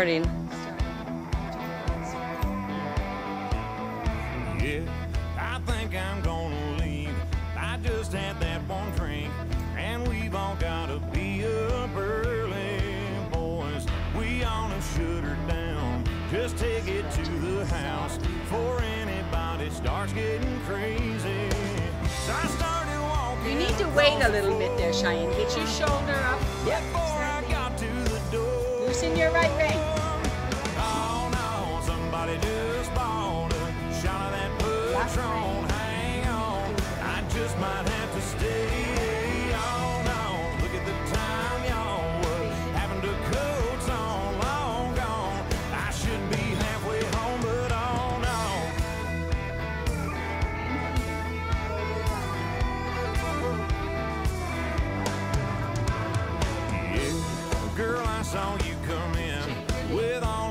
starting. Yeah, I think I'm gonna leave. I just had that one drink, and we've all gotta be up early, boys. We ought to shut her down. Just take it to the house before anybody starts getting crazy. So I started walking. You need to wait a little bit there, Cheyenne. Get your shoulder up. Yep. Before I got to the door. Loosen your right rein. Oh no, somebody just bought a shot of that Patron. Hang on, I just might have to stay. Oh no, look at the time, y'all. What happened to coats on long gone? I should be halfway home, but oh no. Yeah, girl, I saw you come in with all